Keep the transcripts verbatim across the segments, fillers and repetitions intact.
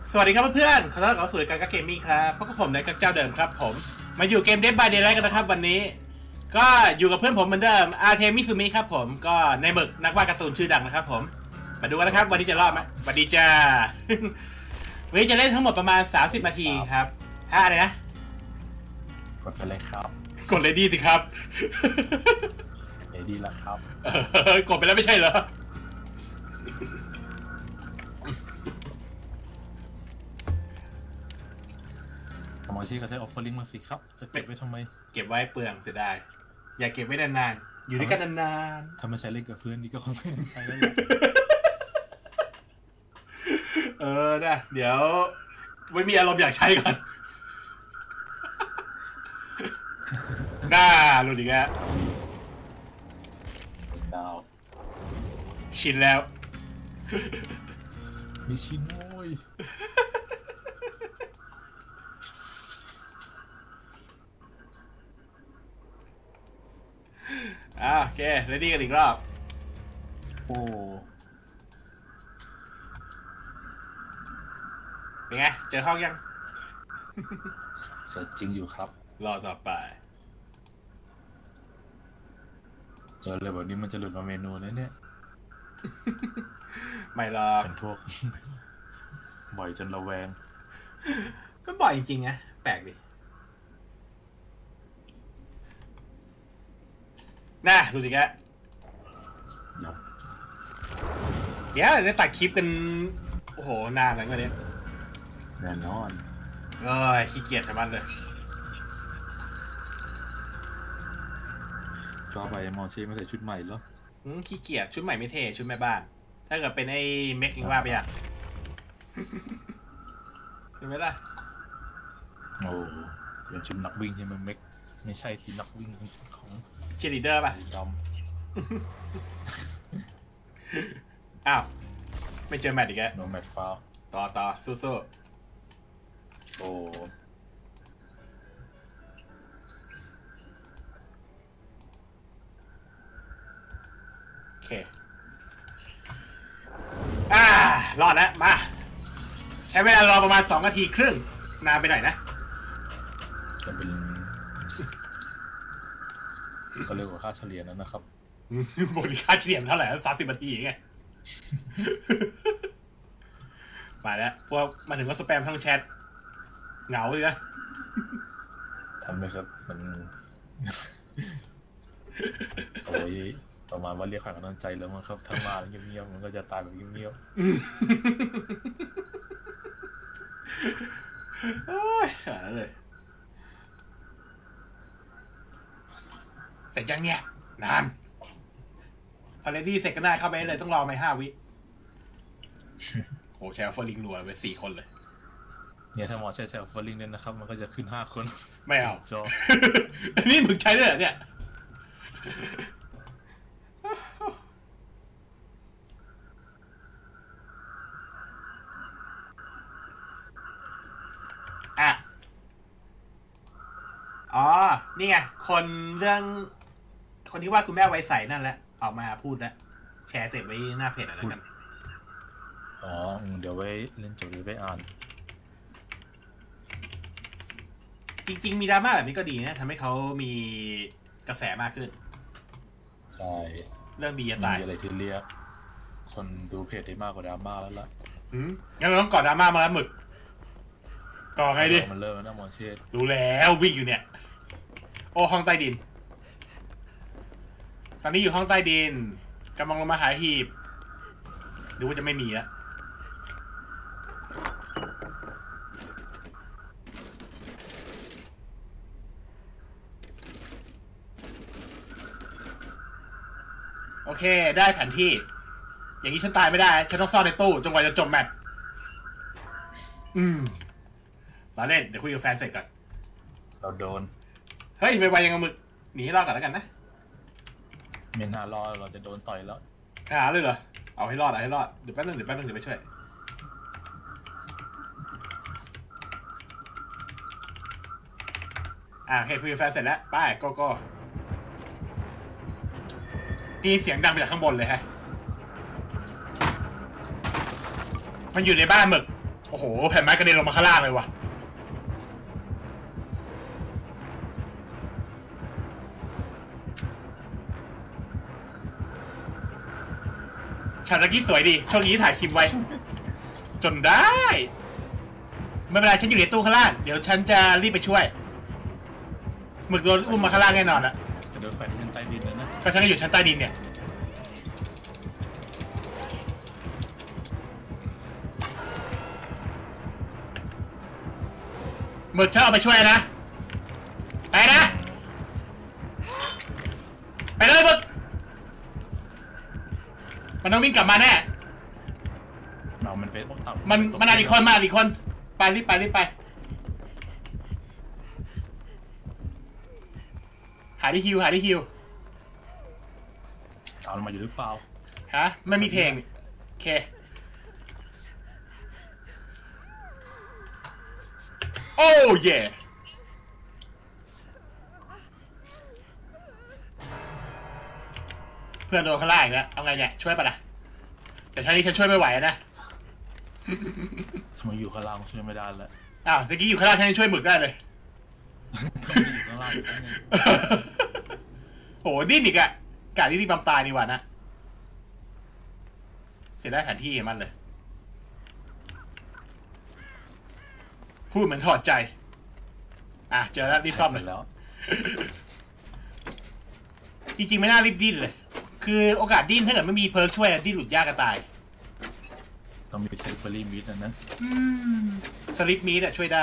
สวัสดีครับเพื่อนๆขอต้อนรับเข้าสู่การกักเกมมิ่งครับพบกับผมในกักเจ้าเดิมครับผมมาอยู่เกม Dead by Daylight กันนะครับวันนี้ก็อยู่กับเพื่อนผมเหมือนเดิมอาร์เทมิซุมิครับผมก็ในหมึกนักวาดการ์ตูนชื่อดังนะครับผมมาดูกันนะครับวันนี้จะรอดไหมวันนี้จะวันนี้จะเล่นทั้งหมดประมาณสามสิบนาทีครับถ้าอะไรนะกดไปเลยครับกดเลยดีสิครับเลยดีแล้วครับกดไปแล้วไม่ใช่เหรอสมอชีก็ใช้ออฟเฟอร์ลิงมาสิครับจะเก็บไว้ทำไมเก็บไว้เปลืองเสียดายอย่าเก็บไว้นานๆอยู่ด้วยกันนานๆถ้าไม่ใช้เล่นกับเพื่อนนี่ก็คงไม่ใช้แล้วแหละเออนะเดี๋ยวไม่มีอารมณ์อยากใช้ก่อนน่ารู้ดีแกชินแล้วมีชินโว้ยอ่าโอเคเรดี้กันอีกรอบโอ้เป็นไงเจอห้องยังเสร็จจริงอยู่ครับรอต่อไปเจอเลยแบบนี้มันจะหลุดมาเมนูนะเนี่ยไม่หรอกเป็นพวกบ่อยจนระแวงก็บ่อยจริงๆนะแปลกดิน่าดูดิแกเดี๋ยวได้ตัดคลิปกันโอ้โหนานแล้วกันเนี่ยแน่นอนเอ้ยขี้เกียจทำมันเลยชอบไปมอเช่ไม่ใส่ชุดใหม่เหรอขี้เกียจชุดใหม่ไม่เท่ชุดแม่บ้านถ้าเกิดเป็นไอ้เม็กยังว่าไปอ่ะเห็นไหมล่ะโอ้เป็นชุดนักวิ่งใช่ไหมเม็กไม่ใช่ที่นักวิ่งของเชียร์ลีดเดอร์ป่ะดำอ้าวไม่เจอแมตต์อีกแล้วโนแมตต์ฟาวต่อต่อสู้ๆโอ้โอเคอ่ารอดแล้วมาใช้เวลารอประมาณสองนาทีครึ่งนานไปหน่อยนะจะเป็นก็เร็วกว่าค่าเฉลี่ยนั้นนะครับบริค่าเฉลี่ยเท่าไหร่สามสิบนาทีไงมาแล้วพวกมาถึงก็สแปมทั้งแชทเหงาเลยนะทำไปสักมันโอ้ยประมาณว่าเรียกขวัญกำลังใจแล้วมันครับถ้ามาเงียบๆมันก็จะตายแบบเงียบๆโอ้ยขนาดนั้นเลยเสร็จยังเนี่ยนานพอเรดี้เสร็จก็ได้เข้าไปเลยต้องรอไปห้าวิโอ้แชร์เฟอร์ลิงรัวไปสี่คนเลยเนี่ยถ้าหมอใช้แชร์เฟอร์ลิงเนี่ยนะครับมันก็จะขึ้นห้าคนไม่เอาจออันนี้มึงใช้ด้วยเหรอเนี่ยอ่ะอ๋อนี่ไงคนเรื่องคนที่ว่าคุณแม่ไว้ใส่นั่นแหละออกมาพูดแล้วแชร์เสร็จไว้หน้าเพจอะไรกันอ๋อเดี๋ยวไว้เล่นจบหรือไปอ่านจริงๆมีดราม่าแบบนี้ก็ดีนะทำให้เขามีกระแสมากขึ้นใช่เรื่องดีจะตายมีอะไรที่เรียกคนดูเพจได้มากกว่าดราม่าแล้วล่ะอืมงั้นเราต้องก่อดราม่ามาแล้วหมึกก่อไงดิมันเริ่มแล้วนะมอนเชสรู้แล้ววิ่งอยู่เนี่ยโอ้ห้องใต้ดินตอนนี้อยู่ห้องใต้ดินกำลังลงมาหาหีบดูว่าจะไม่มีแล้วโอเคได้แผนที่อย่างนี้ฉันตายไม่ได้ฉันต้องซ่อนในตู้จนกว่าจะจบแมตช์อืมมาเล่นเดี๋ยวคุยกับแฟนเสร็จก่อนเราโดนเฮ้ยไปไวยังกับมึกหนีให้รอดก่อนแล้วกันนะเมนหารอเราจะโดนต่อยแล้วหาเลยเหรอเอาให้รอดเอาให้รอดเดี๋ยวแป๊บนึงเดี๋ยวแป๊บนึงเดี๋ยวไปช่วยอ่าโอเคคุยกับแฟนเสร็จแล้วไปโกโก้นี่เสียงดังมาจากข้างบนเลยฮะมันอยู่ในบ้านหมึกโอ้โหแผ่นไม้กระเด็นลงมาข้างล่างเลยว่ะฉากตะกี้สวยดีช่วงนี้ถ่ายคลิปไว้จนได้ไม่เป็นไรฉันอยู่ในตู้ข้างล่างเดี๋ยวฉันจะรีบไปช่วยหมึกโดนอุ้มมาข้างล่างแน่นอนอะจะโดนแขวนชั้นใต้ดินแล้วนะก็ฉันก็อยู่ชั้นใต้ดินเนี่ยหมึกฉันเอาไปช่วยนะไปนะไปเลยหมึกมันต้องวิ่งกลับมาแน่เรามันเป็นมันมันอีกคนมาอีกคนไปรีบไปรีบไปหาที่ฮิวหาที่ฮิวเอามาอยู่หรือเปล่าฮะไม่มีเพลงโอเคโอ้เย่เพื่อนโดนข้างล่างอีกแล้วเอาไงเนี่ยช่วยปะล่ะแต่ท่านี้ฉันช่วยไม่ไหวนะทำไมอยู่ข้างล่างช่วยไม่ได้แล้วอ้าวเมื่อกี้อยู่ข้างล่างท่านช่วยหมึกได้เลยอยู่ข้างล่างโหดิ้นอีกอะกาดที่ที่บำตายนี่หว่านะเสียได้แผนที่มันเลยพูดเหมือนถอดใจอ่ะเจอแล้วรีบซ่อมเลยแล้วจริงๆไม่น่ารีบดิ้นเลยคือโอกาสดิ้นถ้าเกิดไม่มีเพิร์กช่วยดิ้นหลุดยากกระตายต้องมีเซฟเฟอรี่มิดนะนะสลิปมิดอะช่วยได้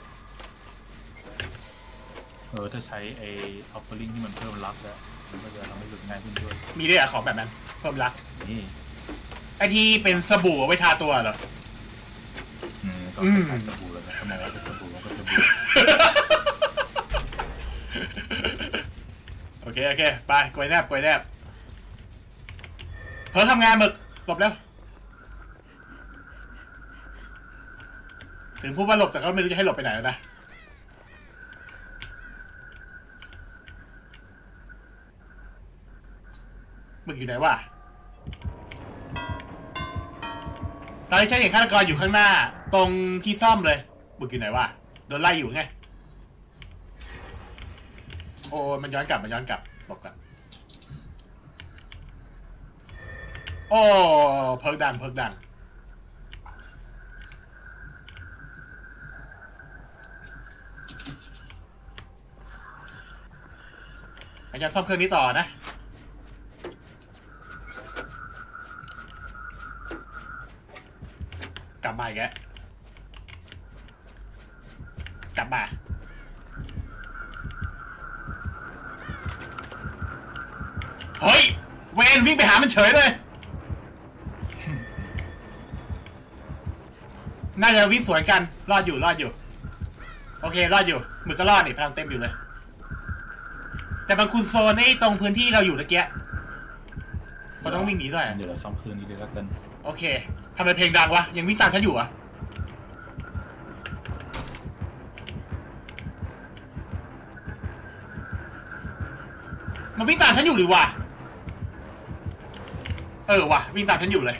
เออถ้าใช้ไอ้ออฟเฟอร์ลิงที่มันเพิ่มรักแล้วมันก็จะทำให้หลุดง่ายขึ้นด้วยมีด้วยอะของแบบนั้นเพิ่มรักนี่ไอที่เป็นสบู่เอาไว้ทาตัวเหรออืมก็เป็นสบู่แล้วนะทำไมว่าเป็นสบู่มันก็สบู่โอเคโอเคไปกวยแนบกวยแนบเพิ่มทำงานหมึกหลบแล้วถึงพูดว่าหลบแต่ก็ไม่รู้จะให้หลบไปไหนแล้วนะมึงอยู่ไหนวะตอนนี้ฉันเห็นฆาตกรอยู่ข้างหน้าตรงที่ซ่อมเลยมึงอยู่ไหนวะโดนไล่อยู่ไงโอ้มันย้อนกลับมันย้อนกลับบอกกันโอ้เพิร์กดังเพิร์กดังอาจารย์ซ่อมเครื่องนี้ต่อนะกลับมาอีกแล้วกลับมาเฮ้ยเวนวิ่งไปหามันเฉยเลยน่าจะวิ่งสวนกันรอดอยู่รอดอยู่โอเครอดอยู่มือก็รอดนี่พลังเต็มอยู่เลยแต่บางคุณโซนไอ้ตรงพื้นที่เราอยู่ตะเกียก็ต้องวิ่งหนีด้วยเดี๋ยวเราซ่อมคืนนี้เลยแล้วกันโอเคทำไมเพลงดังวะยังวิ่งตามฉันอยู่อะมันวิ่งตามฉันอยู่หรือวะเออวะวิ่งตามฉันอยู่เลย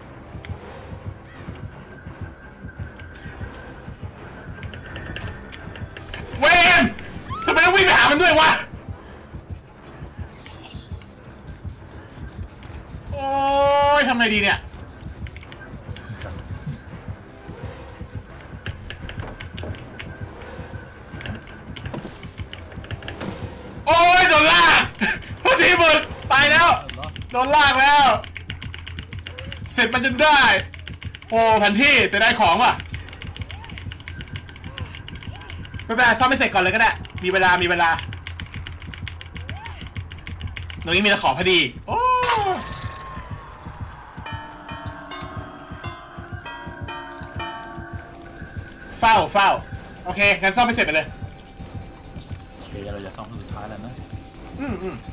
เวนทำไมต้องวิ่งไปหามันด้วยวะโอ้ยทำไงดีเนี่ยโอ้ยโดนลากพอดีหมดตายแล้วโดนลากแล้วเสร็จมันจนได้โอ้พันที่เสียดายของว่ะไม่เป็นไรซ่อมไม่เสร็จก่อนเลยก็ได้มีเวลามีเวลาตรงนี้มีตะขอพอดีโอ้เฝ้าเฝ้าโอเคงั้นซ่อมไม่เสร็จไปเลยโอเคเราจะซ่อมสุดท้ายแล้วนะอืมอืม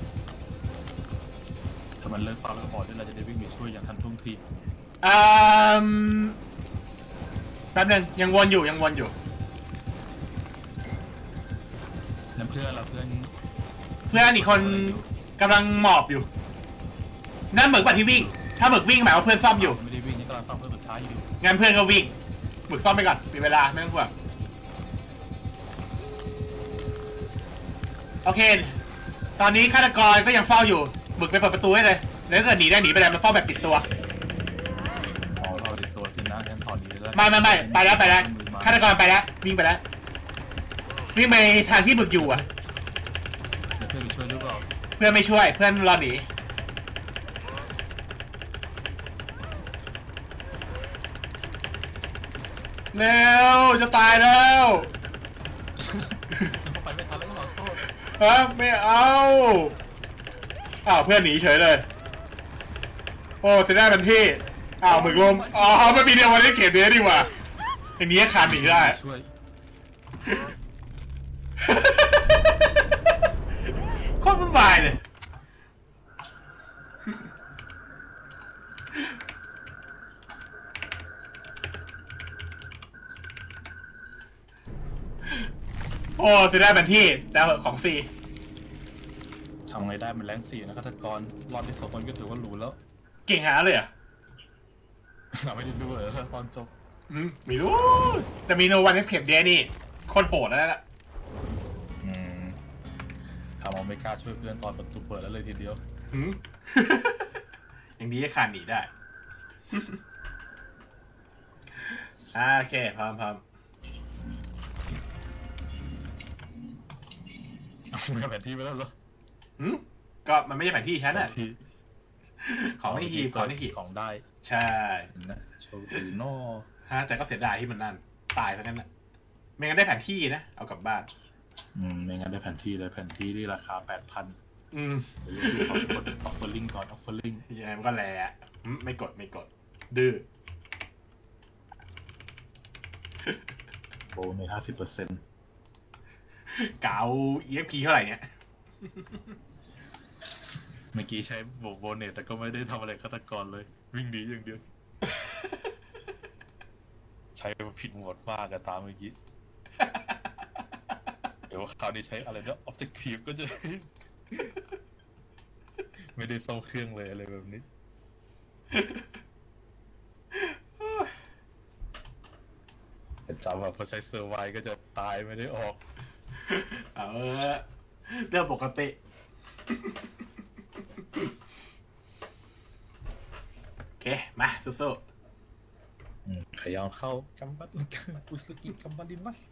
ถ้ามันเลิกเฝ้าแล้วพอที่เราจะได้วิ่งไปช่วยอย่างทันท่วงทีอืมแป๊บนึงยังวนอยู่ยังวนอยู่แล้วเพื่อนเราเพื่อนเพื่อนอีกคนกำลังหมอบอยู่นั่นเหมือนกับที่วิ่งถ้าเหมือนวิ่งหมายว่าเพื่อนซ่อมอยู่ไม่ได้วิ่งนี่กำลังซ่อมเพื่อนสุดท้ายอยู่งั้นเพื่อนก็วิ่งหมึกซ่อมไปก่อนมีเวลาไม่ต้องห่วงโอเคตอนนี้ฆาตกรก็ยังเฝ้าอยู่หมึกไปเปิดประตูให้เลยแล้วถ้าเกิดหนีได้หนีไปเลยมันเฝ้าแบบติดตัวอ๋อเราติดตัวสินะงั้นถอนนี้แล้วไม่ไม่ไม่ไปแล้วไปแล้วฆาตกรไปแล้ววิ่งไปแล้ววิ่งไปทางที่หมึกอยู่อ่ะเพื่อนไปช่วยหรือเปล่าเพื่อนไม่ช่วยเพื่อนรอหนีเร็วจะตายแล้วไปไม่ทันแล้วขอโทษฮะไม่เอาอ้าวเพื่อนหนีเฉยเลยโอ้เสียดายเป็นที่อ้าวหมึกลมอ๋อไม่มีเดียววันนี้เขียนเนี้ยดีกว่าอย่างนี้ขาดหนีได้ช่วยโคตรวุ่นวายเลยโอ้เสียดายเป็นที่แต่ของฟรีทำไงได้มันแรงสี่นะฆาตกรรอดที่สองคนก็ถือว่าหรูแล้วเก่งหาเลยอ่ะไม่ได้ดูเลยตอนจบไม่รู้แต่มีโนวันเอสเคปเดียนี่โคตรโหดแล้วล่ะทำเอาไม่กล้าช่วยเพื่อนตอนประตูเปิดแล้วเลยทีเดียวอย่างนี้จะขาดหนีได้โอเคพร้อมพร้อมเอาแผนที่ไปแล้วเหรอหืมก็มันไม่ใช่แผนที่ฉันอะของไม่หีบของไม่หีบของได้ใช่นะโชว์ดีโน่ฮะแต่ก็เสียดายที่มันนั่นตายซะงั้นนะไม่งั้นได้แผนที่นะเอากลับบ้านอืมไม่งั้นได้แผนที่เลยแผนที่ที่ราคาแปดพันอืมออฟเฟอร์ลิงก่อนออฟเฟอร์ลิงยังไงมันก็แลไม่กดไม่กดดื้อโบในห้าสิบเปอร์เซ็นต์เก๋า อี เอฟ พี เท่าไหร่เนี่ยเมื่อกี้ใช้โบโบเนตแต่ก็ไม่ได้ทำอะไรฆาตกรเลยวิ่งหนีอย่างเดียวใช้ผิดหมดมากกับตามเมื่อกี้เดี๋ยวคราวนี้ใช้อะไรนะออบเจกตีฟก็จะไม่ได้ซ่อมเครื่องเลยอะไรแบบนี้แต่จำว่าพอใช้เซอร์ไวก็จะตายไม่ได้ออกเออเรื่องปกติโอเคมาสู้ๆขยันเข้ากัมบัตอุสกิกัมบัติมัส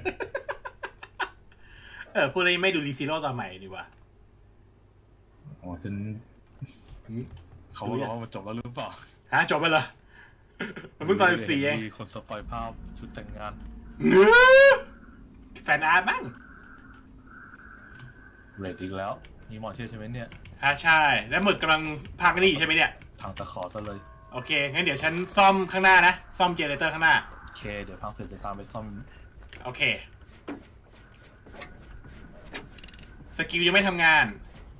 เออพูดเลยไม่ดูรีซีโร่ตอนใหม่ดีกว่าอ๋อฉันเขาบอกว่ามันจบแล้วหรือเปล่าฮะจบไปเหรอมันเพิ่งตอนสี่เองมีคนสปอยภาพชุดแต่งงานแฟนอาร์ตบ้างเรดอีกแล้วมีหมอเชื่อใช่ไหมเนี่ยอ่าใช่แล้วหมึกกำลังพังกันนี่ใช่ไหมเนี่ยพังตะขอซะเลยโอเคงั้นเดี๋ยวฉันซ่อมข้างหน้านะซ่อมเจเนเรเตอร์ข้างหน้าโอเคเดี๋ยวพังเสร็จจะตามไปซ่อมโอเคสกิลยังไม่ทำงาน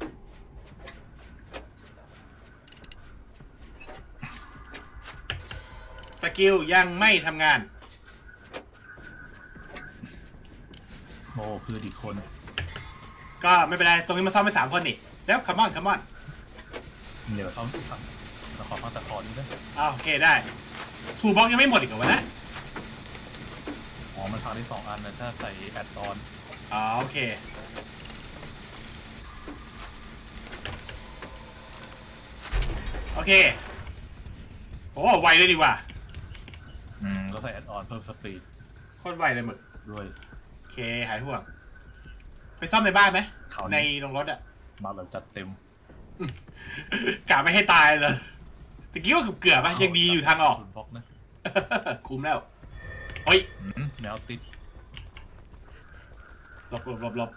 สกิลยังไม่ทำงานโอ้คืออีกคนก็ไม่เป็นไรตรงนี้มาซ่อมไปสามคนนี่แล้วคัมมอนคัมมอนเดี๋ยวซ่อมครับเราขอฟังตะคอนี้นะอ้าวโอเคได้ทูบ็อกยังไม่หมดอีกเหรอวะนะอ๋อมันทำได้สองอันนะถ้าใส่แอดตอนอ๋อโอเคโอเคโอ้ไวเลยดีกว่าอืมก็ใส่แอดออนเพิ่มสปีดโคตรไวเลยหมึกด้วยโอเคหายห่วงไปซ่อมในบ้านไหมในโรงรถอะมาแบบจัดเต็มกะไม่ให้ตายเลยตะกี้ก็เกือบๆป่ะยังดีอยู่ทางออกคุ้มแล้วเฮ้ยแนวติดหลบหลบหลบหลบ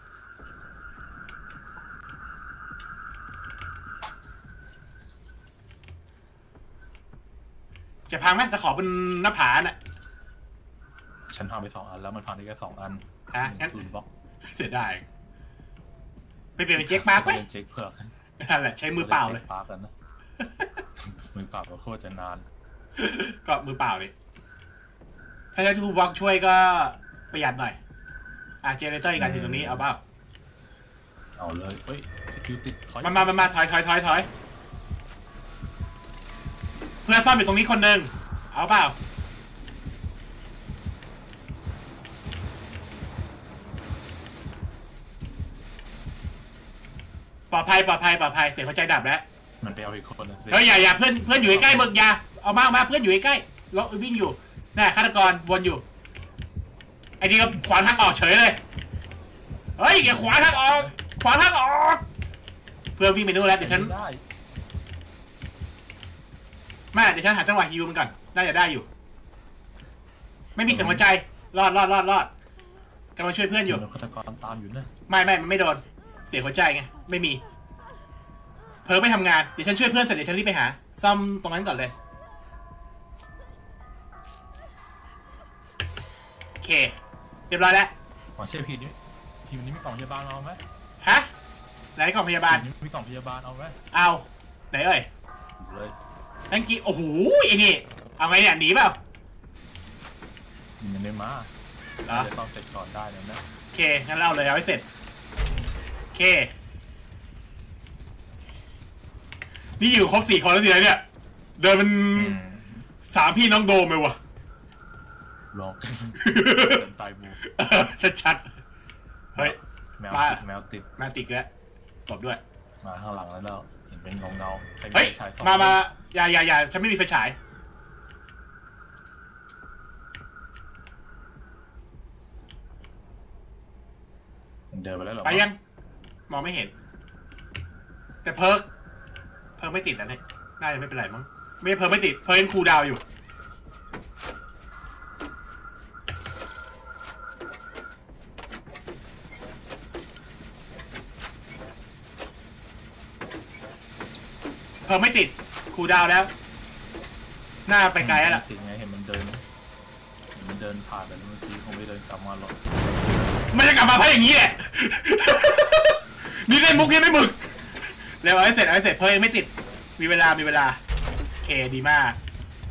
จะพังไหมจะขอเป็นหน้าผาน่ะฉันพังไปสองอันแล้วมันพังได้แค่สองอันฮะงั้นบล็อกเสียดายไปเปลี่ยนเป็นเช็คปาร์กไหมเช็คเผือกนั่นแหละใช้มือเปล่าเลยปาร์กกันนะมือเปล่าก็โคตรจะนานก็มือเปล่าเลยถ้าใช้ทูบ็อกช่วยก็ประหยัดหน่อยอ่ะเจเนเรเตอร์อีกอันอยู่ตรงนี้เอาเปล่าเอาเลยเฮ้ยสกิลติดถอยมามามาถอยถอยถอยถอยเพื่อนซ่อมอยู่ตรงนี้คนหนึ่งเอาเปล่าปลอดภัยปลอดภัยปลอดภัยเสียงหัวใจดับแล้วมันไปเอาอีกคนนึงสิเฮ้ยอย่าอย่าเพื่อนเพื่อนอยู่ใกล้ๆมึงอย่าเอามาเอามาเพื่อนอยู่ใกล้ๆเราวิ่งอยู่น่ะฆาตกรวนอยู่ไอ้นี่ก็ขวางทางออกเฉยเลยเฮ้ยอย่าขวางทางออกขวางทางออกเพื่อนวิ่งไปนู่นแล้วเดี๋ยวฉันแม่เดี๋ยวฉันหาจังหวะฮิวมันก่อนน่าจะได้อยู่ไม่มีเสียงหัวใจรอดรอดรอดรอดกำลังช่วยเพื่อนอยู่ฆาตกรตามอยู่นะไม่ไม่มันไม่โดนเสียงหัวใจไงไม่มีเพิร์ไม่ทำงานเดี๋ยวฉันช่วยเพื่อนเสร็จเดี๋ยวฉันรีบไปหาซ่อมตรงนั้นก่อนเลยโอเคเรียบร้อยแล้วหมอเช่พีนี้พีนี้มีกล่องพยาบาลเอาไหมฮะไหนกล่องพยาบาลมีกล่องพยาบาลเอาไหมเอาไหนเอ่ยเลยนั่นกี่โอ้โหไอ้นี่เอาไงเนี่ยหนีเปล่ายังไม่มาจะต้องเสร็จก่อนได้นะนะโอเคงั้นเล่าเลยเอาให้เสร็จโอเคนี่อยู่ครบสี่คนแล้วสิเนี่ยเดินเป็นสามพี่น้องโดมเลยวะลองตายบูชัดๆเฮ้ยแมวแมวติดแมวติดแล้วตบด้วยมาข้างหลังแล้วเราเห็นเป็นเงาเงาเฮ้ยมามาอย่าอย่าอย่าฉันไม่มีไฟฉายเดินไปแล้วหรอไปยังมองไม่เห็นแต่เพิร์กเพิร์กไม่ติดแล้วเนี่ยน่าจะไม่เป็นไรมั้งไม่เพิร์กไม่ติดเพิร์กยังคูลดาวน์อยู่เพิร์กไม่ติดคูลดาวน์แล้วหน้าไปไกลแล้วล่ะติดไงเห็นมันเดินมันเดินผ่านแต่เมื่อกี้คงไม่เดินกลับมาหรอกมันจะกลับมาเพราะอย่างนี้แหละนี่เล่นมุกยังไม่หมึกเร็วเอาให้เสร็จเอาให้เสร็จเพิ่มไม่ติดมีเวลามีเวลาโอเคดีมาก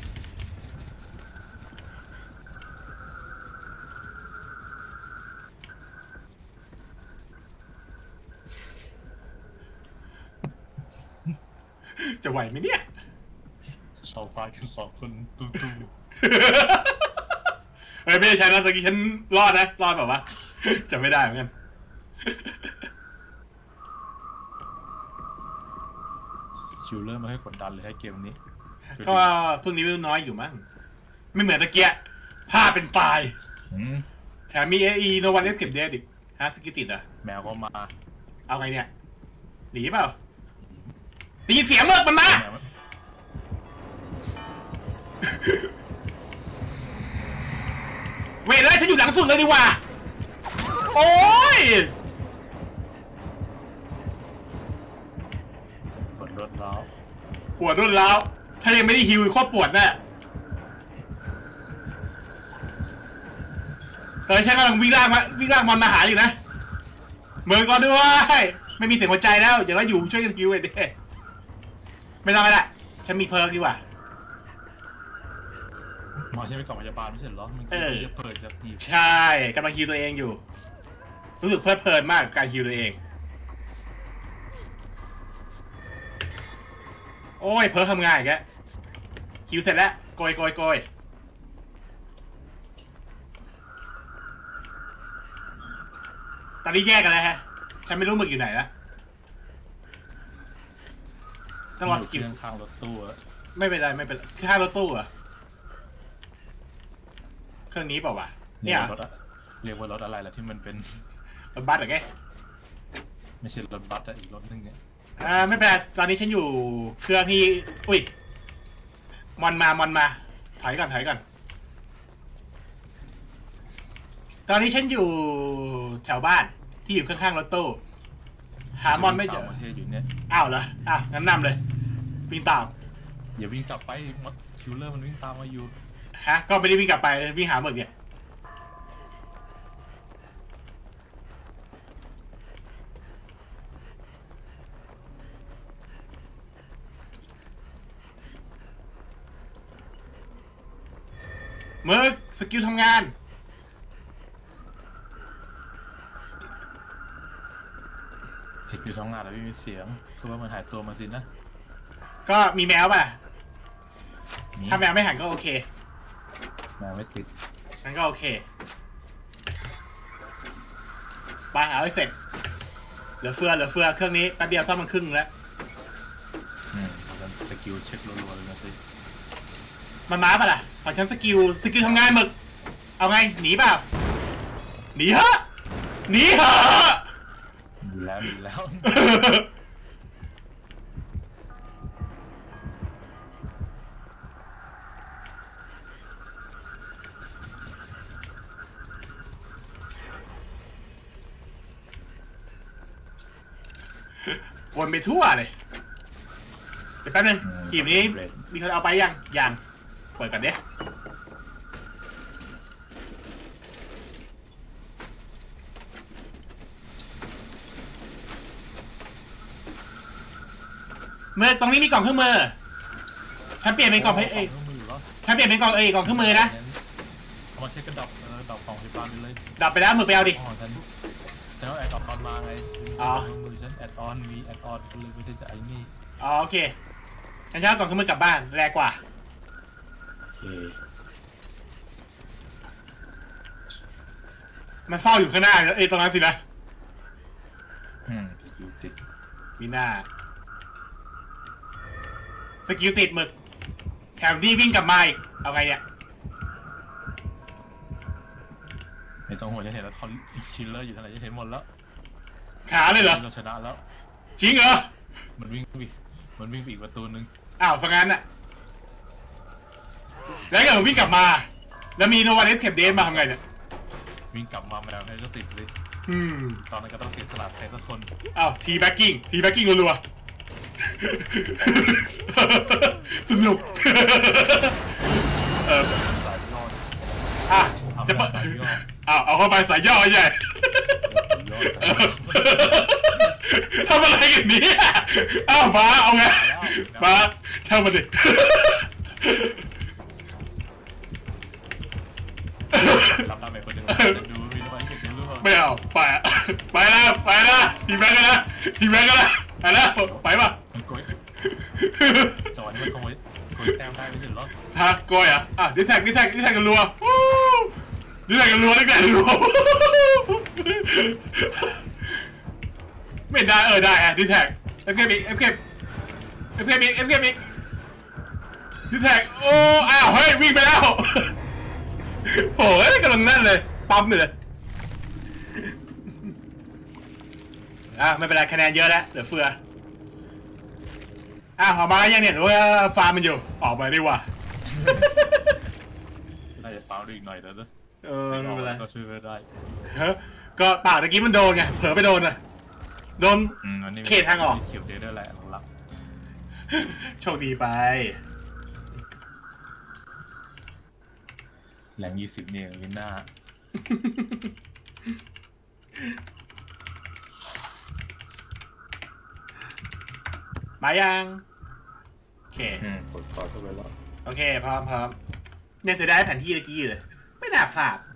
จะไหวไหมเนี่ยสองฝ่ายกันสองคนตุ้มตุ้มเฮ้ยไม่ใช่นะตะกี้ฉันรอดนะรอดแบบว่าจะไม่ได้เหมือนกันชิลเลอร์มาให้กดดันเลยให้เกมนี้ก็เพิ่งนี้ไม่น้อยอยู่มั้งไม่เหมือนตะเกียพลาดเป็นตายแถมมีเอไอโนวันเอสเก็บเดดิฮะสกิติดอ่ะแมวก็มาเอาไงเนี่ยหนีเปล่าได้ยินเสียงเลิกมันมาเวทเลยฉันอยู่หลังสุดเลยดีกว่าโอ้ยปวดรถแล้วปวดรถแล้วถ้ายังไม่ได้ฮิวโคตรปวดแน่เออฉันกำลังวิ่งล่างมาวิ่งล่างมอนมาหาอยู่นะเมิร์กรอด้วยไม่มีเสียงหัวใจแล้วอย่าเราอยู่ช่วยกันฮิวเลยดิไม่ต้องไม่ได้ฉันมีเพิร์กดีกว่าหมอใช่ไหมกล่องพยาบาลไม่ใช่เหรอมันจะเปิดจะฮิวใช่กำลังฮิวตัวเองอยู่รู้สึกเพลิดเพลินมากกับการฮิวตัวเองโอ้ยเพิร์กทำงานอีกแล้วฮิวเสร็จแล้วโกยโกยโกยตอนนี้แยกกันแล้วฮะฉันไม่รู้มึกอยู่ไหนละต้องรอสกิลข้างรถตู้ไม่เป็นไรไม่เป็นข้างรถตู้อะเครื่องนี้เปล่าวะเนี่ยเรียกว่ารถอะไรล่ะที่มันเป็นรถบัสเหรอแกไม่ใช่รถบัสแต่อีกรถนึงเนี่ยอ่าไม่เป็นไรตอนนี้ฉันอยู่เครื่องที่อุ้ยมอนมามอนมาถอยก่อนถอยก่อนตอนนี้ฉันอยู่แถวบ้านที่อยู่ข้างๆรถตู้หามอนไม่เจออ้าวเหรออ้าวงั้นนำเลยวิ่งตามอย่าวิ่งกลับไปคิวเลอร์มันวิ่งตามมาอยู่ฮะก็ไม่ได้วิ่งกลับไปวิ่งหาหมึกเนี่ยหมึกสกิลทำงานสกิลทำงานแล้วไม่มีเสียงคือว่ามันหายตัวมาสินะก็มีแมวป่ะถ้าแมวไม่หันก็โอเคแมวไม่ติดงั้นก็โอเคไปเอาให้เสร็จเหลือเฟือเหลือเฟือเครื่องนี้แป๊บเดียวซ่อมมันครึ่งแล้วอืมมันสกิลเช็ครัวๆเลยนะสิมันมาป่ะล่ะขอฉันสกิลสกิลทำงานหมึกเอาไงหนีเปล่าหนีฮะหนีฮะหนีแล้วหนีแล้ววนไปทั่วเลยเดี๋ยวแป๊บนึงขีบนี้มีคนเอาไปยังยังเปิดกันเด้เมื่อตรงนี้มีกล่องเครื่องมือฉันเปลี่ยนเป็นกล่องเอ้ยฉันเปลี่ยนเป็นกล่องเอ้ยกล่องเครื่องมือนะเอามาเช็คกระดับดับกล่องไฟฟ้าไปเลยดับไปแล้วมือไปเอาดิฉันฉันเอาแอดออนมาไงอ๋อมือฉันแอดออนมีแอดออนเลยไม่ใช่จะไอ้นี่อ๋อโอเคฉันจะเอากล่องเครื่องมือกลับบ้านแรงกว่าโอเคมันเฝ้าอยู่ข้างหน้าเอ้ยตรงนั้นสินะอืมสกิลติดมีหน้าสกิลติดหมึกแถมที่วิ่งกลับมาอีกเอาไงเนี่ยในตรงหัวจะเห็นแล้วเขาคิลเลอร์อยู่ทางไหนจะเห็นหมดแล้วขาเลยเหรอเราชนะแล้วจริงเหรอมันวิ่งไปมันวิ่งไปอีกประตูนึงอ้าวสังงั้นอะแล้วก็วิ่งกลับมาแล้วมีโนวันเอสเคปเดนมาทำไงเนี่ยวิ่งกลับมาแมวให้ก็ติดเลยอืมตอนนั้นก็ต้องเสียสละใครสักคนอ้าวทีแบ็กกิ้งทีแบ็กกิ้งรัวๆสนุกเอออ่ะจะเปิดอ้าวเอาเข้าไปสายย่อใหญ่ทำอะไรกันนี้อ้าวมาเอาไงมาช่างมันดิรับตามไปคนหนึ่งดูมีอะไรเก็บในรูปไม่เอาไปไปแล้วไปแล้วทีแบงกันนะทีแบงกันนะไปแล้วไปป่ะมันโกยจังหวะนี้มันโกยโกยแต้มได้ไม่ใช่หรอฮะโกยอ่ะอ่ะดิแท็กดิแท็กดิแท็กกันรัวดิแท็กกันรัวดิแท็กกันรัวไม่ได้เออได้อะดิแท็กเอฟเคอีกเอฟเคเอฟเคอีกเอฟเคอีกดิแท็กโอ้อ้าวเฮ้ยวิ่งไปแล้วโอ้ยกำลังนั่นเลยปั๊มเลยอ่ะไม่เป็นไรคะแนนเยอะแล้วเหลือเฟืออ่ะออกมายังเนี่ยหรือว่าฟาร์มมันอยู่ออกมาดีกว่าน่าจะฟาร์มอีกหน่อยแล้วนะเออไม่เป็นไรก็ช่วยไม่ได้ก็ป่าตะกี้มันโดนไงเผลอไปโดนอ่ะโดนเขตทางออกเขียวเด้อแหละรับโชคดีไปแรงยี่สิบเนี่ยวินหน้ามายังโอเคกดต่อเข้าไปแล้วโอเคพร้อมพร้อมเนี่ยจะได้แผนที่ตะกี้เลยไม่น่าพลาด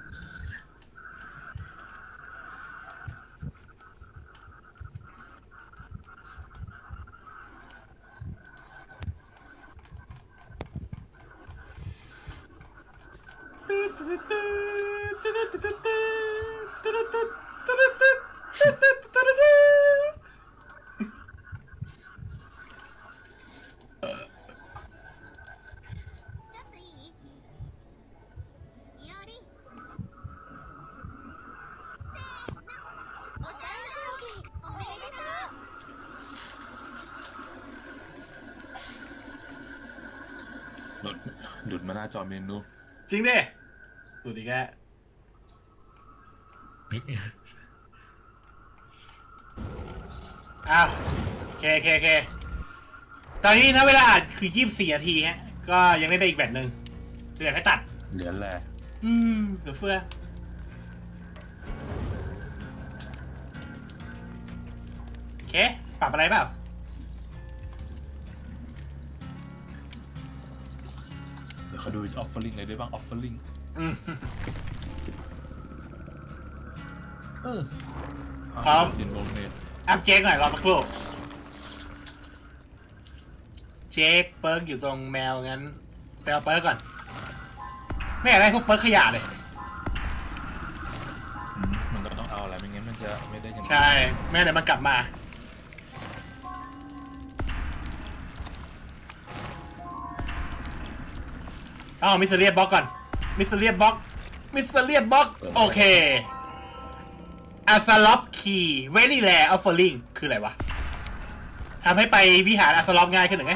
หลุดหลุดมาหน้าจอเมนูจริงดิหลุดอีกแกอ้าวเคเคเคตอนนี้นะเวลาอ่านคือยี่สิบสี่นาทีฮะก็ยังได้ได้อีกแบบหนึ่งเดี๋ยวให้ตัดเหลือแหละอืมเหลือเฟือโอเคปรับอะไรเปล่าเดี๋ยวเขาดูออฟเฟอร์ลิงเลยได้บ้างออฟเฟอร์ลิงเออครับอัพเจ๊กหน่อยรอสักครู่เจ๊กเปิร์กอยู่ตรงแมวงั้นไปเอาเปิร์กก่อนไม่อยากได้พวกเปิร์กขยะเลยมันก็ต้องเอาอะไรไม่งั้นมันจะจะไม่ได้ยังไงใช่แม่เดี๋ยวมันกลับมาอ้าวมิสเตอร์เรียบบ็อกก่อนมิสเตอร์เรียบบ็อกมิสเตอร์เรียบบ็อกโอเคอาซาล็อปคีเวนิแลออฟเฟอร์ลิงคืออะไรวะทำให้ไปวิหารอาซาล็อปง่ายขึ้นหรือไง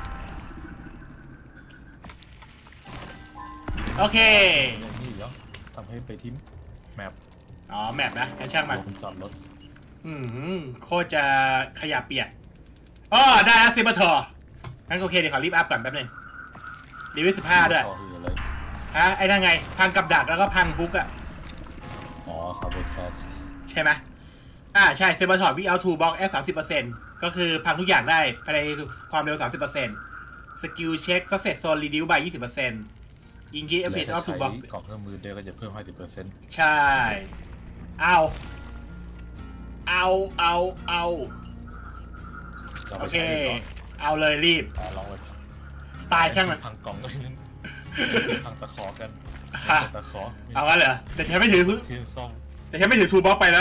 โอเคอย่างนี้เหรอทำให้ไปที่แมปอ๋อแมปนะงั้นช่างมันลงจอดรถอืมโคตรจะขยับเปียกอ๋อได้แล้วซิมเบอร์ทอร์งั้นโอเคเดี๋ยวขอรีบอัพก่อนแป๊บนึงรีวิวสิบห้าด้วยต่อคืออะไรฮะไอ้นั่นไงพังกับดักแล้วก็พังบุ๊กอะอ๋อซาโบทอสใช่ไหมอ่าใช่เซมเบอร์ทอร์วิเอาทูบล็อกแอสสามสิบเปอร์เซ็นต์ก็คือพังทุกอย่างได้ภายในความเร็วสามสิบเปอร์เซ็นต์สกิลเช็คซักเซสโซนรีดิวบายยี่สิบเปอร์เซ็นต์ยิงกี้เอฟเฟกต์ออฟทูบล็อกกล่องเครื่องมือเดียวก็จะเพิ่มห้าสิบเปอร์เซ็นต์ใช่เอาเอาเอาเอาโอเคเอาเลยรีบลองเลยตายช่างมันพังกล่องก็พังตะขอกันตะขอเอางั้นเหรอแต่ฉันไม่ถือทีมซ่อมแต่ฉันไม่ถือทูบ็อกไปนะ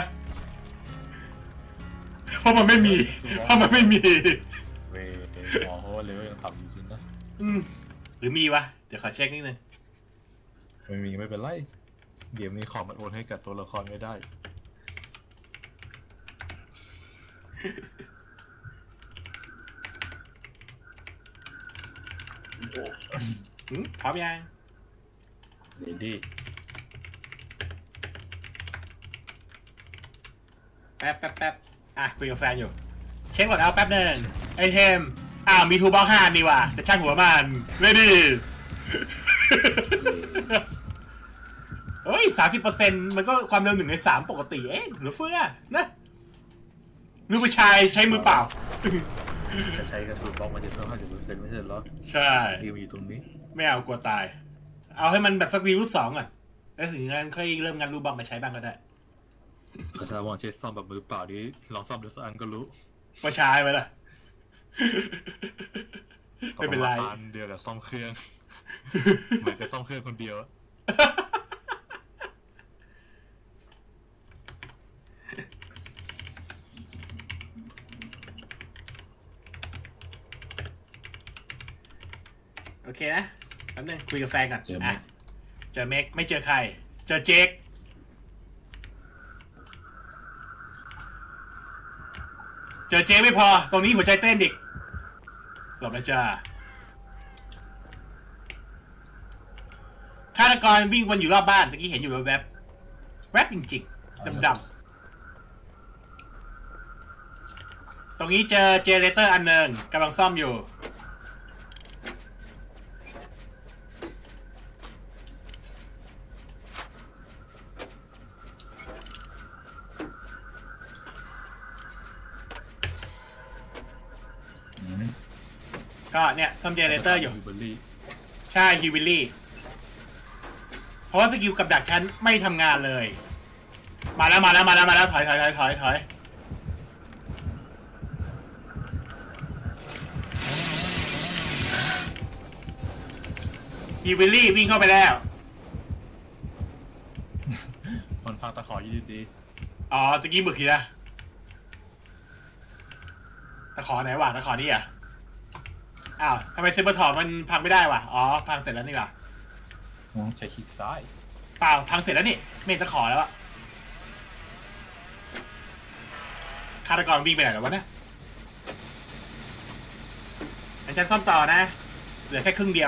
เพราะมันไม่มีเพราะมันไม่มีเวหมอเพราะว่าเลเวลยังต่ำอยู่จริงนะอืมหรือมีวะเดี๋ยวขอเช็คนิดนึงไม่มีไม่เป็นไรเกมนี้ของมันโอนให้กับตัวละครไม่ได้อืมพร้อมยังเดดี้แป๊บแป๊บแป๊บอ่ะคุยกับแฟนอยู่เช็คก่อนเอาแป๊บนึงไอเทมอ้าวมีทูบ็อกห้านี่ว่ะแต่ช่างหัวมันไม่ดีเฮ้ยสามสิบเปอร์เซ็นต์มันก็ความเร็วหนึ่งในสามปกติเอ๊ะหรือเฟื่อนะลูกผู้ชายใช้มือเปล่าจะใช้กระสุนบล็อกมันจะเพิ่มห้าสิบเปอร์เซ็นต์ไม่ใช่เหรอใช่ทีมอยู่ตรงนี้ไม่เอากลัวตายเอาให้มันแบบสักรีวิวสองก่อนแล้วถึงงั้นค่อยเริ่มงานรูปบอมมาใช้บ้างก็ได้ถ้ามองใช้ซ่อมแบบมือเปล่านี้ลองซ่อมดูสักอันก็รู้ว่าใช้ไหมล่ะ ไม่เป็นไรอันเดียวกับซ่อมเครื่อง เหมือนกับซ่อมเครื่องคนเดียวโอเคนะแป๊บนึงคุยกับแฟนก่อนเจอเมอ่ะกเจอเมกไม่เจอใคร เจอเจคเจอเจคไม่พอ ตรงนี้หัวใจเต้นดิกหลบนะจ้าฆาตกรวิ่งวนอยู่รอบบ้านตะกี้เห็นอยู่แวบๆแวบจริงๆดำๆตรงนี้เจอเจเนเรเตอร์อันหนึ่งกำลังซ่อมอยู่ก็เนี่ยซ่อมเจเนเรเตอร์อยู่ใช่ฮิววิลลี่เพราะว่าสกิลกับดักฉันไม่ทำงานเลยมาแล้วมาแล้วมาแล้วมาแล้วถอยถอยถอยถอยถอยฮิววิลลี่วิ่งเข้าไปแล้วมันพังตะขอยี่ดีอ๋อตะกี้บึกทีละตะขอไหนวะตะขอนี่อ่ะอ้าวทำไมเซเบอร์ทอร์มันพังไม่ได้วะอ๋อพังเสร็จแล้วนี่หว่าใช้คลิกซ้ายเปล่าพังเสร็จแล้วนี่ไม่เห็นตะขอแล้วอะฆาตกรวิ่งไปไหนแล้ววะเนี่ยงั้นฉันซ่อมต่อนะเหลือแค่ครึ่งเดียว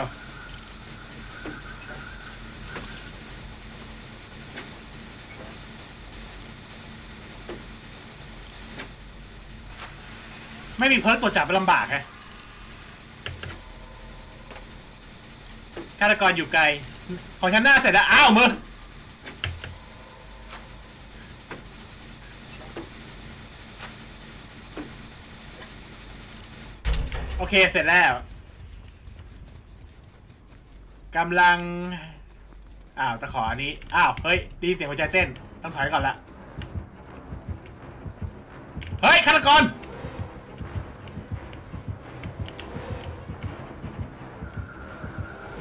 ไม่มีเพิร์กตัวจับลำบากไงฆาตกรอยู่ไกลของฉันหน้าเสร็จแล้วอ้าวมึงโอเคเสร็จแล้วกำลังอ้าวตะขออันนี้อ้าวเฮ้ยดีเสียงหัวใจเต้นต้องถอยก่อนละเฮ้ยฆาตกร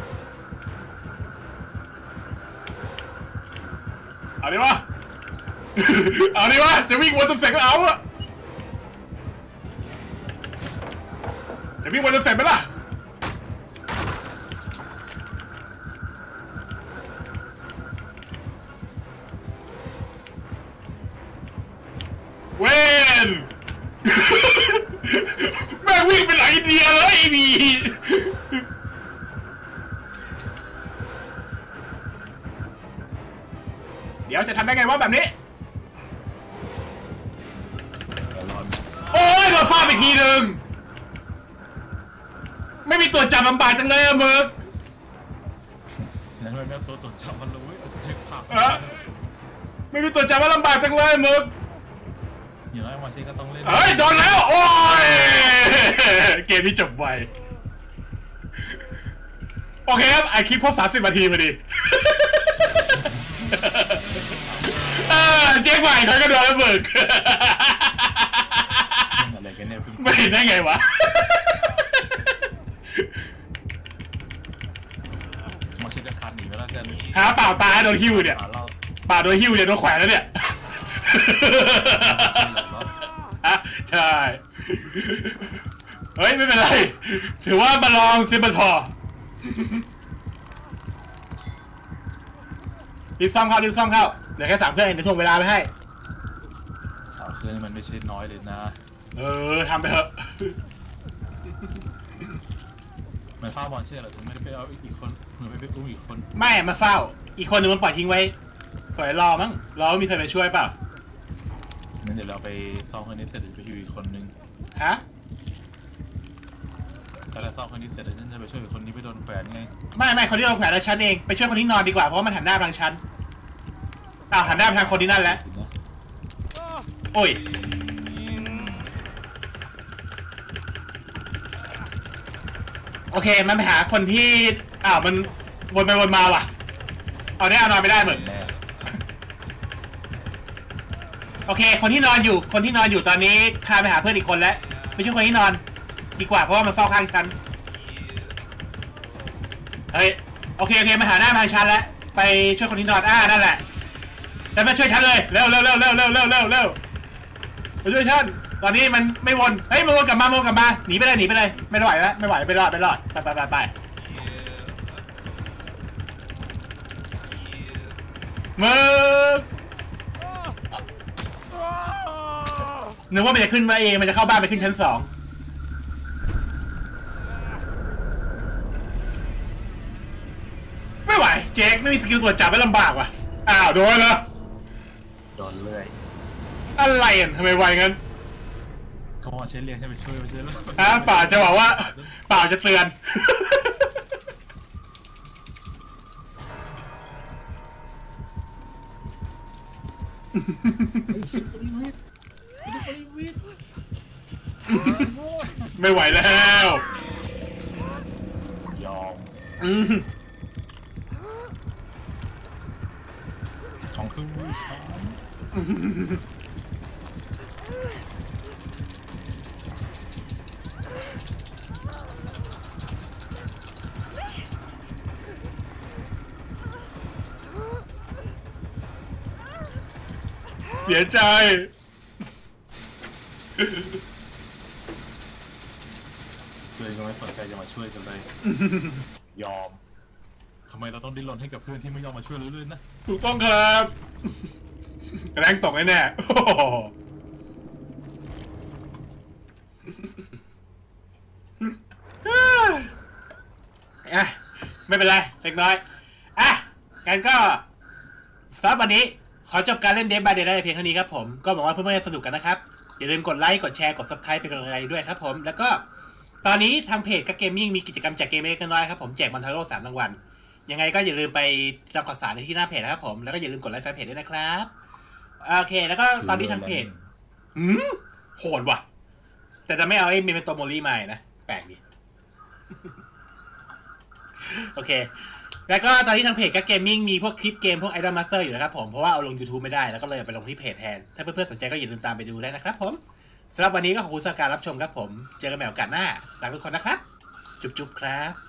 เอาดิวะเอาดิวะจะวิ่งวนจนเสร็จก็เอาอะจะวิ่งวนจนเสร็จไหมล่ะเวนแม่งวิ่งเป็นหลังอินเดียเลยไอ้บีเดี๋ยวจะทำได้ไงวะแบบนี้โอ้ยโดนฟาดไปทีหนึ่งไม่มีตัวจับลำบากจังเลยอะมึกนั่นไม่แม่ตัวตัวจับมันเลยเทปผักไม่มีตัวจับมันลำบากจังเลยมึกอย่างไรมาเชก็ต้องเล่นเฮ้ยโดนแล้วโอ้ยเกมนี้จบไวโอเคครับไอคลิปพอสามสิบนาทีมาดิเจ๊ใหม่เขาก็โดนแล้วมึกไม่เห็นได้ไงวะมาเชก็คันหนีไปแล้วกันหาเปล่าตายโดนหิ้วเนี่ยเปล่าโดนหิ้วเนี่ยโดนแขวนแล้วเนี่ยใช่เฮ้ยไม่เป็นไรถือว่ามาลองซิมเบอร์ทอรีบซ่อมเข้ารีบซ่อมเข้าเดี๋ยวแค่สามเครื่องเดี๋ยวส่งเวลาไปให้สามเครื่องมันไม่ใช่น้อยเลยนะเออทำไปเถอะมันเฝ้าบอลเชื่อเหรอถึงไม่ได้ไปเอาอีกคนหรือไม่ไปอุ้มอีกคนไม่มาเฝ้าอีกคนหนึ่งมันปล่อยทิ้งไว้สวยรอมั้งรอมีใครไปช่วยเปล่างั้นเดี๋ยวเราไปซ่อมคนนี้เสร็จจะไปช่วยอีกคนนึงฮะถ้าเราซ่อมคนนี้เสร็จแล้วจะไปช่วยอีกคนนี้ไปโดนแขวนไงไม่ไม่คนที่โดนแขวนแล้วฉันเองไปช่วยคนที่นอนดีกว่าเพราะว่ามันหันหน้าไปทางฉันอ้าวหันหน้าไปทางคนที่นั่นแล้วโอ้ยโอเคมันไปหาคนที่อ้าวมันวนไปวนมาว่ะเอาเนี่ยนอนไม่ได้เหมือนโอเคคนที่นอนอยู่คนที่นอนอยู่ตอนนี้พาไปหาเพื่อนอีกคนแล้วไม่ใช่คนที่นอนดีกว่าเพราะว่ามันเฝ้าข้างฉันเฮ้ยโอเคโอเคมาหาหน้าทางฉันแล้วไปช่วยคนที่นอนอ่านั่นแหละแล้วมาช่วยฉันเลยเร็วเร็วเร็วเร็วเร็วเร็วเร็วเร็วมาช่วยฉันตอนนี้มันไม่วนเฮ้ยมันวนกลับมาวนกลับมาหนีไปเลยหนีไปเลยไม่ไหวแล้วไม่ไหวไม่รอดไม่รอดไปไปไปไปมึงนึกว่ามันจะขึ้นมาเองมันจะเข้าบ้านไปขึ้นชั้นสองไม่ไหวเจ๊กไม่มีสกิลตรวจจับไม่ลำบากว่ะอ้าวโดนเหรอโดนเลยอะไรอ่ะทำไมไวงั้นเขาบอกเชนเรียกให้ไปช่วยไปช่วยแล้วฮะป่าจะบอกว่าป่าจะเตือนไม่ไหวแล้วยอมของคือมือฉันเสียใจเลยก็ไม่สนใจจะมาช่วยกันเลยยอมทำไมเราต้องดิ้นรนให้กับเพื่อนที่ไม่ยอมมาช่วยเรื่อยๆนะถูกต้องครับแรงตกแน่ๆอ่ะไม่เป็นไรเล็กน้อยอ่ะงั้นก็สำหรับวันนี้ขอจบการเล่นเดฟบายเดย์ได้เพียงเท่านี้ครับผมก็หวังว่าเพื่อนๆจะสนุกกันนะครับอย่าลืมกดไลค์กดแชร์กด ซับสไครบ์ เป็นกำลังใจด้วยครับผมแล้วก็ตอนนี้ทางเพจกักเกมมิ่งมีกิจกรรมแจกเกมเล็กน้อยครับผมแจกมอนทาโร่สามรางวัลยังไงก็อย่าลืมไปรับข่าวสารในที่หน้าเพจนะครับผมแล้วก็อย่าลืมกดไลค์แฟนเพจด้วยนะครับโอเคแล้วก็ตอนนี้ทางเพจอืมโหดว่ะแต่จะไม่เอาไอ้เมเมโตโมริมานะแปลกดีโอเคแล้วก็ตอนนี้ทางเพจกักเกมมิ่งมีพวกคลิปเกมพวกไอดอลมาสเตอร์อยู่นะครับผมเพราะว่าเอาลง YouTube ไม่ได้แล้วก็เลยไปลงที่เพจแทนถ้าเพื่อนๆสนใจก็อย่าลืมตามไปดูได้นะครับผมสำหรับวันนี้ก็ขอบคุณสำหรับการรับชมครับผมเจอกันใหม่โอกาสหน้าลาทุกคนนะครับจุ๊บๆครับ